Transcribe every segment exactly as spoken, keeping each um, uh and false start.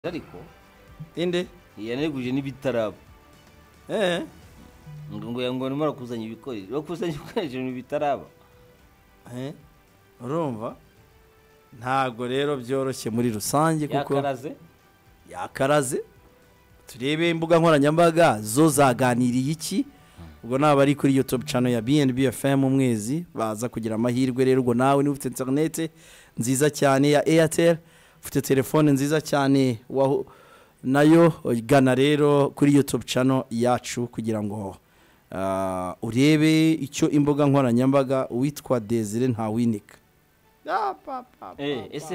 ariko inde yaneguje n'ibitaraba eh ngo yango nimara kuzanya ibikoresho bakuzanya ibikoresho n'ibitaraba eh urumva ntago rero byoroshye muri rusange kuko yakaraze yakaraze turebe imbuga nkoranyambaga zo zaganiriye iki ubwo naba ari kuri YouTube channel ya B N B F M umwezi baza kugira amahirwe rero ubwo nawe ni ufite internet nziza cyane ya Airtel ufite telefone nziza cyane wa nayo gana rero kuri YouTube channel yacu kugira ngo uh, urebe icyo imbuga nkoranyambaga witwa Desire Ntawinika eh ese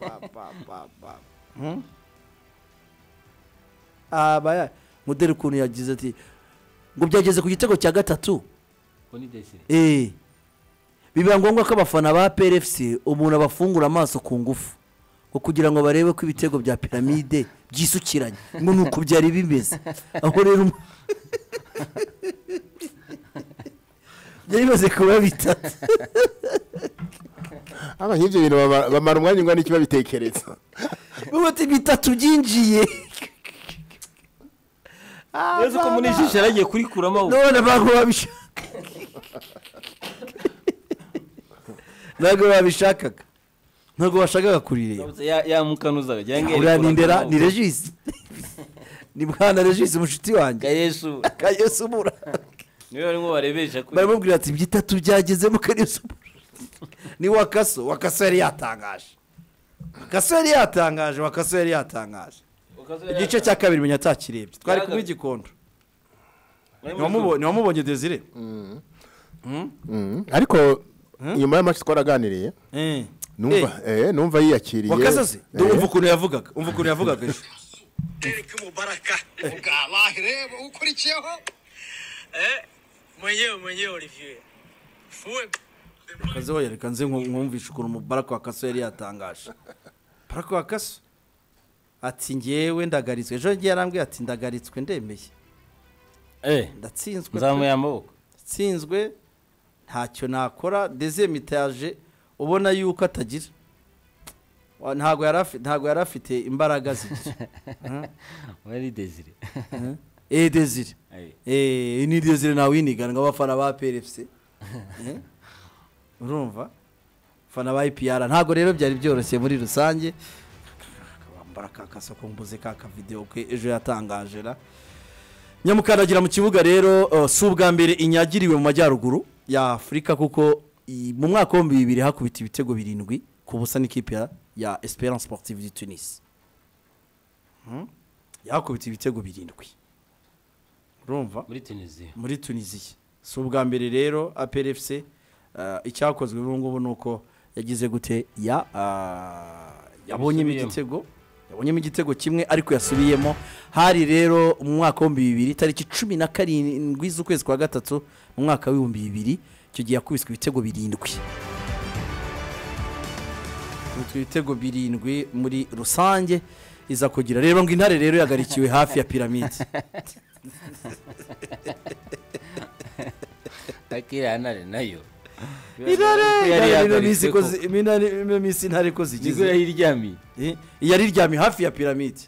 aba model kuntu yagize ati ngo byageze ku gitego cya gatatu koni Desire eh biba ngombwa ko abafana ba P R F C umuntu abafungura amaso ku ngufu ko kugira ngo barebe ko ibitego bya piramide byisukiranye ngo nuko byari bimeze aho rero yari maze kuba bitatu aba nk'ibyo bintu bamara umwanya ungana iki babitekereza bati bitatu byinjiye neza ko munijisha aragiye kurikuramo none bago babishaka nago babishakaga ntago bashakaga kurireba ya ya mukanuzaga cyangwa ura nindera ni Regis ni bwana Regis mushuti wanjye Yesu Yesu mura niwe barimo barebesha kuri baramubwira ati byitatu byageze mu Yesu ni wakaso wakaso yari yatangaje wakaso yari yatangaje wakaso yari yatangaje igice cya kabiri menya atakirebye twari kumwe igikondo niwamubonye niwamubonye Desire ariko nyuma y'amaci twaraganiriye eh numva eh numva yiyakiriye wakaso se umva ukuntu yavugaga umva ukuntu yavugaga ejo Derek Mubaraka uga lahireba ukurikiyeho eh mwenyewe mwenyewe Olivier fuwe kazo yereka nze nkumvisha ukuntu Mubaraka wakaso yari yatangaje Mubaraka wakaso ati ngewe ndagaritswe ejo ngiye arambwiye ati ndagaritswe ndemeye eh ndatsinzwe nzamuye amaboko ndatsinzwe ntacyo nakora deuxième étage ubona yuko atagira ntago yarafi ntago yarafite imbaraga ziki wari Desire eh Desire eh ni Desire Ntawinigana ngabafana ba P R F C urumva fana ba I P R ntago rero byari byoroshye muri rusange Mubaraka kasoko mbuze kaka video ke ejo yatangaje ra nyamukanagira mu kibuga rero uh, subwa mbere inyagiriwe mu majyaruguru ya Afrika kuko mu mwaka wa bibiri hakubita ibitego birindwi ku busa n'ikipe ya, ya Esperance Sportive du Tunis hmm? yakubita ibitego birindwi urumva muri Tunisia muri Tunisia subwa mbere rero A P R F C uh, icyakozwe ngo nuko yagize gute ya uh, yabonye igitego yabonye igitego kimwe ariko yasubiyemo hari rero mu mwaka wa bibiri tariki cumi na karindwi z'ukwezi kwa gatatu mu mwaka wa bibiri cyo giye yakubiswe ibitego birindwi ibitego birindwi muri rusange iza kugira rero ngo intare rero yagarikiwe hafi ya piramide akira nare nayo irare yari misi ko minare misi ntare ko zigize yari ryami eh yari ryami hafi ya piramide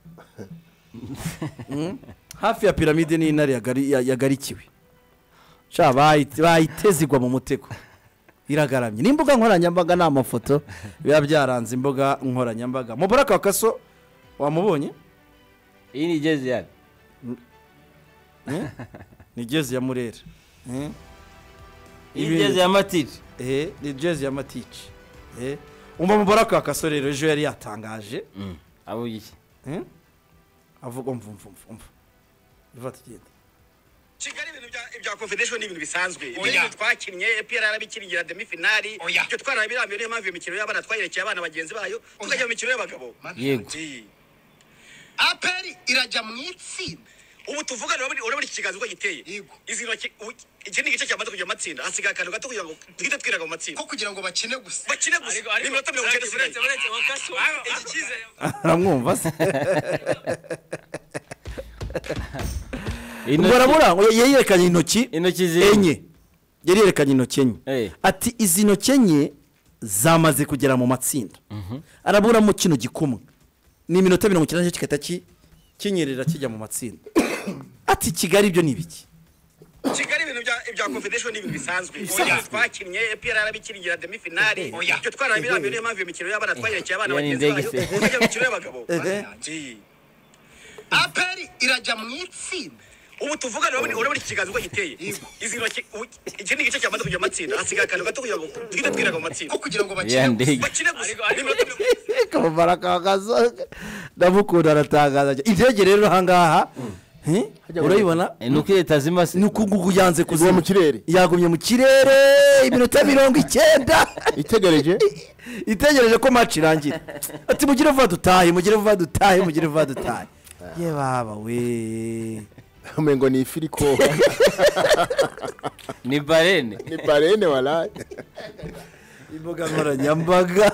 hafi ya piramide ni intare yagarikiwe cha bayitezigwa mu mutego iragaramye n'imbuga nkoranyambaga n'amafoto biba byaranze imbuga nkoranyambaga Mubaraka wakaso wamubonye iyi ni jezi ya ni jezi ya Murera eh iyi jezi ya Matici eh ni jezi ya Matici eh umva Mubaraka wakaso rero ejo yari yatangaje mm avuye iki eh avuga umva umva umva ivata genda Kigali ibintu bya ibya Confederation ibintu bisanzwe ibintu twakinnye P R arabikiringira demi finali cyo twarabirambiye niyo mpamvu imikino y'abana twayerekeye abana bagenzi bayo tukajya mu mikino y'abagabo yego aperi irajya mu itsinda ubu tuvugana urabona iki kiganza uko giteye izi ntoki ikindi gice cyamaze kujya matsinda hasigaye akantu gato kugira ngo duhite twiraga mu matsinda ko kugira ngo bakine gusa bakine gusa n'iminota mirongo icyenda uretse uretse wakaso iki kize aramwumva se Mbarabura ngo yerekanye intoki intoki enye yari yerekanye intoki enye ati izi ntoki enye zamaze kugera mu matsinda arabura mu kino gikumwe ni iminota mirongo icyenda kigahita kinyerera kijya mu matsinda ati Kigali ibyo ni ibiki Kigali ibintu bya ibya confederation ni ibintu bisanzwe twakinnye E P R arabikirigira demi finale icyo twarabirambye niyo mpamvu imikino y'abana twayerekeye abana bagenzi bayo kujya mu kirere abagabo aperi irajya mu itsinda ubu tuvuga urabona ikiganza uko giteye izi ntoki iki ni igice cyamaze kujya amatsinda hasigaye akantu gato kugira ngo twite twiraga mu matsinda ko kugira ngo bakine bakine gusa kamara kagazo ndamukunda aratangaza ibyege rero hangaha urayibona nuko leta zimase nuko ngugu yanze kuziba mu kirere yagumye mu kirere iminota mirongo icyenda itegereje itegereje ko match irangira ati mugire vuba dutahe mugire vuba dutahe mugire vuba dutahe ye baba we umengo ni ifiriko ni barene ni barene wala imboga nkoranyambaga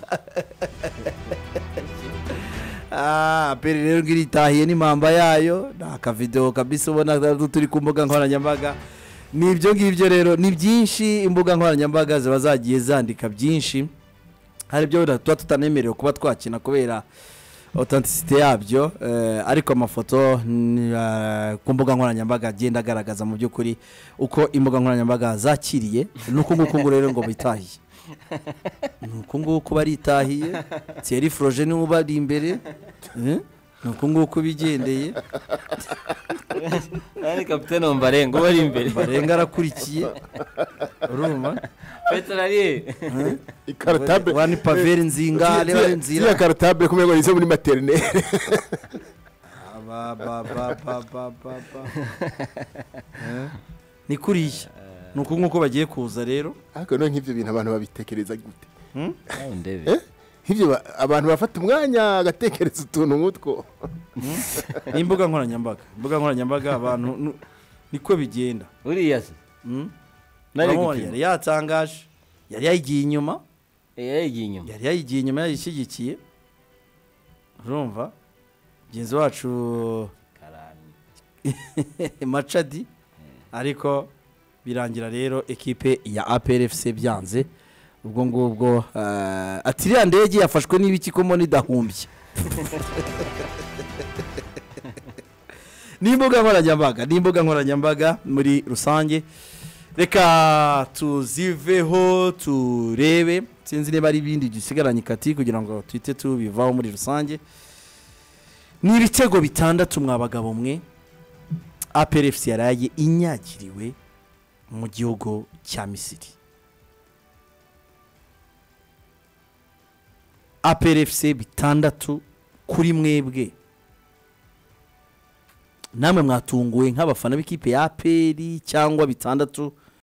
ah pere rero ngiritahiye ni mamba yayo naka video kabisa ubona turi ku mboga nkoranyambaga nibyo ngibyo rero ni byinshi imboga nkoranyambaga ziba zagiye zandika byinshi hari byo tuba tutanemerewe kuba twakina kubera authenticité yabyo ariko amafoto ku mboga nkoranyambaga agenda agaragaza mu by'ukuri uko imboga nkoranyambaga zakiriye nuko nguko rero ngo bitahiye nuko nguko baritahiye Thierry Froger ni ubari imbere nuko nguko bigendeye ari kapitene Mbarengo bari imbere Mbarengo arakurikiye uruma Petralier ikartable wani paveri nzinga reba nzira ya kartable kumenya nize muri maternelle ba ba ba ba ba ba ni kuriya nuko nguko bagiye kuza rero ariko no nk'ivyo bintu abantu babitekereza gute hm ndebe eh hivyo abantu bafata umwanya agatekereza utuntu ngutwo imbuga nkoranyambaga imbuga nkoranyambaga abantu niko bigenda uriya se hm nari yari yatangaje yari yagiye inyuma eh yagiye inyuma yari yagiye inyuma yashyigikiye urumva genzi wacu karani Machadi ariko birangira rero ekipe ya A P R F C byanze ubwo ngubwo uh, atiriya ndege yafashwe n'ibiki ko mo nidahumbye nimboga nkoranyambaga nimboga nkoranyambaga muri rusange reka tuziveho turebe sinzi niba ari bindi gisigaranye kati kugira ngo twite tubivaho muri rusange ni ibitego bitandatu mwabagabo mwe A P R F C yaraye inyagiriwe mu gihugu cya Misiri A P R F C bitandatu kuri mwebwe namwe mwatunguwe nk'abafana b'ikipe ya A P R cyangwa bitandatu